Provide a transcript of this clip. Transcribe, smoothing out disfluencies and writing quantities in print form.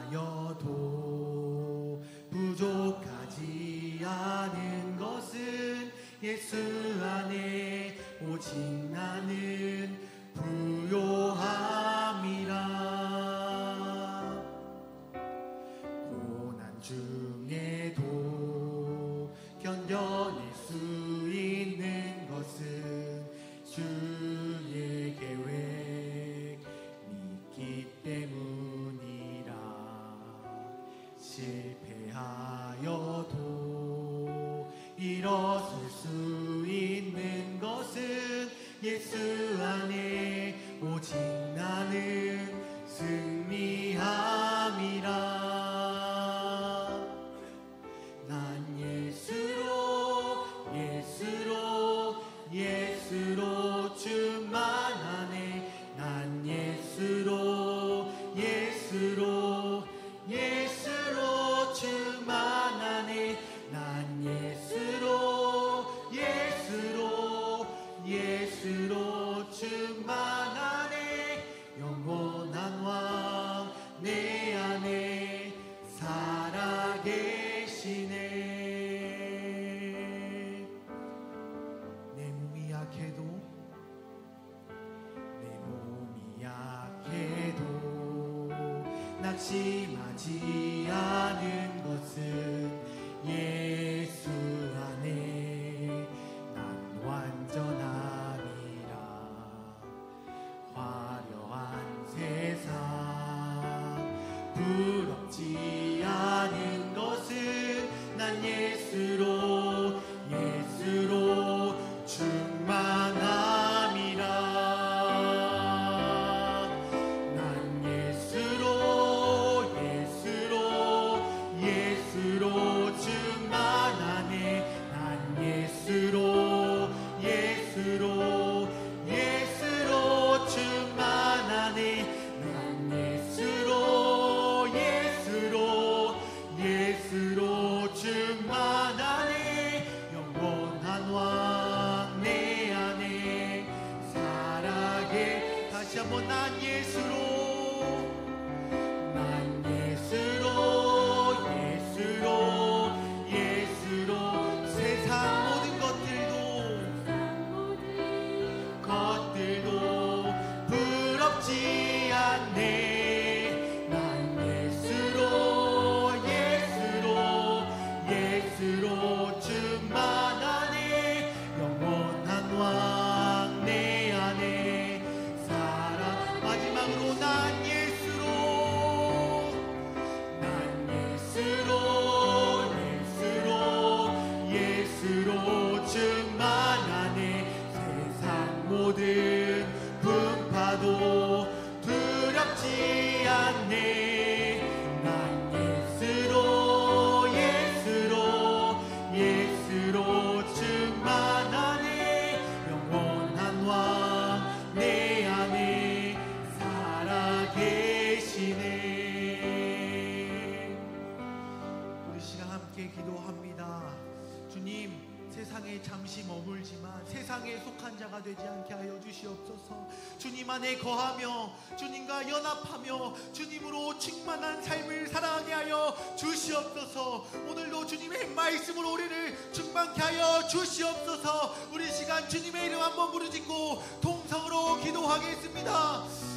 하여도 부족하지 않은 것은 예수 안에 오직 나는 부요함이라. 고난 중에도 견뎌낼 수 있는 것은 주의 계획 믿기 때문이라. 실패하여도 일어설 수 있는 것은 예수 안에 오직 나는 승리함이라. 난 예수로 충만하네. 난 예수로 충만하네. 난 예수로 충만하네. 영원한 왕 내 안에 살아계시네. 내 몸이 약해도 낙심하지 않은 것은 예수 안에 난 완전하니라. 화려한 세상 부럽지 않은 것은 난 예수로 충만함이라. 난 예수로 충만하네. 난 예수로 충만하네. 난 예수로 충만하네. 영원한 왕 내 안에 살아계. 다시 한번 난 예수로 세상 모든 것들도 부럽지 않네. 난 예수로 충만하네. 영원한 왕 내 안에 살아. 마지막으로 난 예수로 충만하네. 세상 모든 분파도 두렵지 않네. 난 예수로 충만하네. 영원한 왕 내 안에 살아계시네. 우리 시간 함께 기도합니다. 주님, 세상에 잠시 머물지만 세상에 속한 자가 되지 않게 하여 주시옵소서. 주님 안에 거하며 주님과 연합하며 주님으로 충만한 삶을 살아가게 하여 주시옵소서. 오늘도 주님의 말씀으로 우리를 충만케 하여 주시옵소서. 우리 시간 주님의 이름 한번 부르짖고 통성으로 기도하겠습니다.